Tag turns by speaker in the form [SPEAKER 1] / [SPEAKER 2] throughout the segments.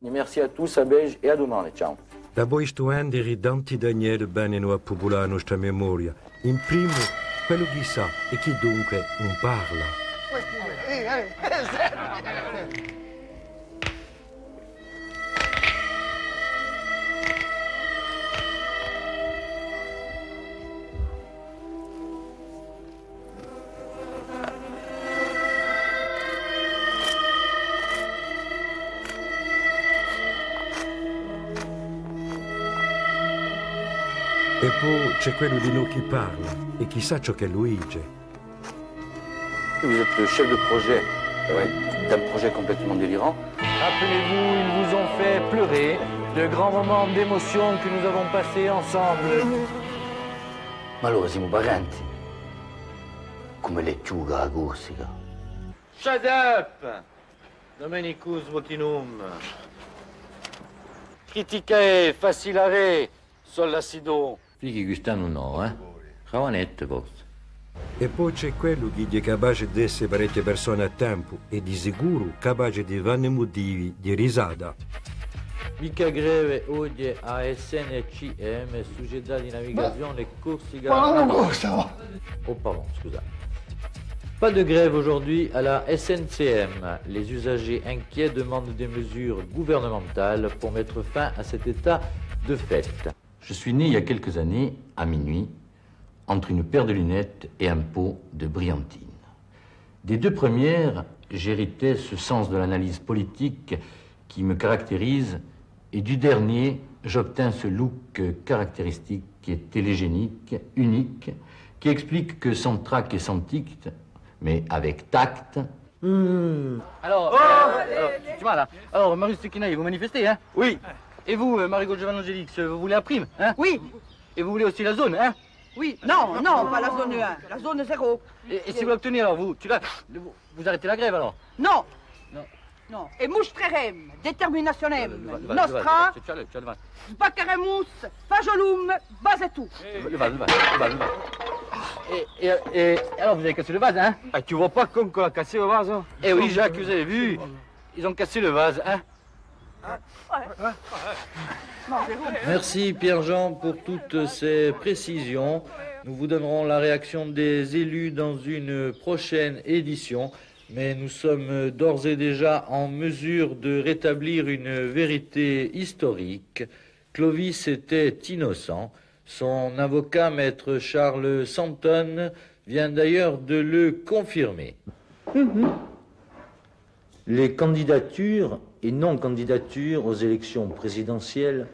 [SPEAKER 1] Merci a tous, a Belge e a domani, ciao.
[SPEAKER 2] Da voi stuenderi tanti Daniele bene a popolare la nostra memoria. In primo, quello chi sa e chi dunque non parla. E poi c'è quello di noi chi parla e chissà ciò che lui dice.
[SPEAKER 1] Vous êtes le chef de projet d'un projet complètement délirant.
[SPEAKER 3] Rappelez-vous, ils vous ont fait pleurer de grands moments d'émotion que nous avons passés ensemble.
[SPEAKER 1] Ma allora siamo parenti, come le ciuga a Corsica.
[SPEAKER 3] Shut up! Domenicus votinum. Criticae facilare sollacido.
[SPEAKER 4] Fighi quest'anno no, Ravanette forse.
[SPEAKER 2] E poi c'è quello che è capace di essere parecchie persone a tempo e di sicuro capace di fare motivi di risata.
[SPEAKER 4] Mica greve oggi a SNCM, Società di Navigazione Corsica. Oh pardon, scusate. Pas de grève aujourd'hui à la SNCM. Les usagers inquiets demandent des mesures gouvernementales pour mettre fin à cet état de fait. Je suis né il y a quelques années, à minuit, entre une paire de lunettes et un pot de brillantine. Des deux premières, j'héritais ce sens de l'analyse politique qui me caractérise, et du dernier, j'obtins ce look caractéristique qui est télégénique, unique, qui explique que sans trac et sans tic, mais avec tact...
[SPEAKER 3] Alors, tu vois là. Alors, Marius Sekinaï, vous manifestez, hein? Oui. Et vous, Marigot Giovanangélix, vous voulez la prime, hein?
[SPEAKER 5] Oui.
[SPEAKER 3] Et vous voulez aussi la zone, hein?
[SPEAKER 5] Oui. Non, pas la zone 1, la zone 0.
[SPEAKER 3] Et si vous l'obtenez, alors, vous arrêtez la grève, alors?
[SPEAKER 5] Non.
[SPEAKER 3] Non.
[SPEAKER 5] Non. Et mostrerem, determinationem, nostra, sbaccaremus, fagiolum, basetu.
[SPEAKER 3] Le vase. Et alors, vous avez cassé le vase, hein?
[SPEAKER 6] Ah, tu vois pas qu'on a cassé le vase?
[SPEAKER 3] Eh oui, Jacques, vous avez vu? Ils ont cassé le vase, hein?
[SPEAKER 4] Merci Pierre-Jean pour toutes ces précisions. Nous vous donnerons la réaction des élus dans une prochaine édition, mais nous sommes d'ores et déjà en mesure de rétablir une vérité historique. Clovis était innocent. Son avocat, maître Charles Santon, vient d'ailleurs de le confirmer. Les candidatures et non-candidatures aux élections présidentielles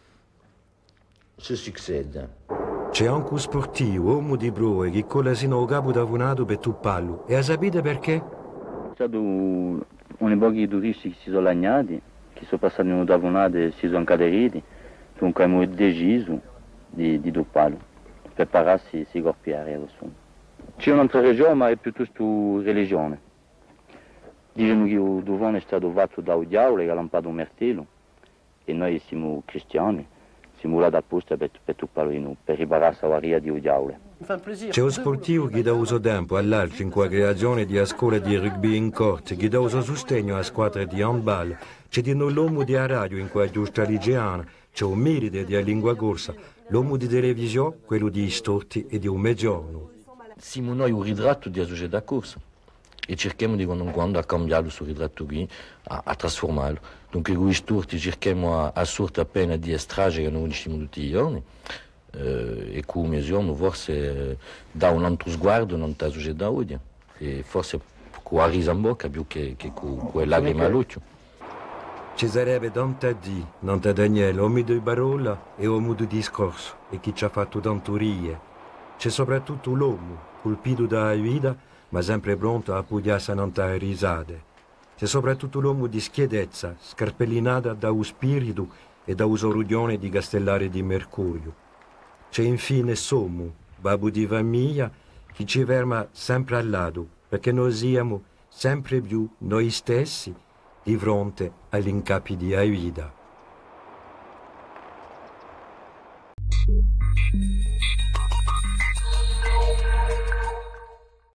[SPEAKER 4] se succèdent.
[SPEAKER 2] C'è anche un sportivo, uomo di broe, che colla sino a capo d'avonato per Tuppallo. E sapete perché?
[SPEAKER 7] C'è stato un pochi turisti che si sono lagnati, che sono passati in Tavonato e si sono caderiti, dunque abbiamo deciso di Tuppallo per pararsi i corpi aerei. C'è un'altra regione, ma è piuttosto religione. Dicono che il Duvone è stato fatto da un diavolo che ha lampato un martello e noi siamo cristiani, siamo là apposta per Tuppallo, per riparare la varia di un diavolo.
[SPEAKER 2] C'è un sportivo che dà uso tempo all'altro in qua creazione di scuola di rugby in corte, che dà uso sostegno a squadre di handball, c'è di noi l'uomo di radio in qua giusta ligiana, c'è un merito di lingua corsa, l'uomo di televisione, quello di storti e di un mezzogiorno.
[SPEAKER 4] Siamo noi un ritratto di società corsa e cerchiamo di quando in quando a cambiarlo questo ritratto qui, a trasformarlo. Dunque con i storti cerchiamo a sorte appena di estrage che noi conosciamo tutti i giorni e con mezzogiorno forse dà un altro sguardo non ta società oggi e forse con la risa in bocca più che con le lacrime all'occhio.
[SPEAKER 2] Ci sarebbe tanta di, non da Daniele, uomo di parola e uomo di discorso, e chi ci ha fatto tantorie. C'è soprattutto l'uomo, colpito dalla vita, ma sempre pronto a appoggiarsi a tante risate. C'è soprattutto l'uomo di schiettezza, scarpellinata da un spirito e da un sorriglione di castellare di Mercurio. C'è infine Sommo, babbo di famiglia, che ci ferma sempre al lato, perché noi siamo sempre più noi stessi di fronte agli incappi di Aida.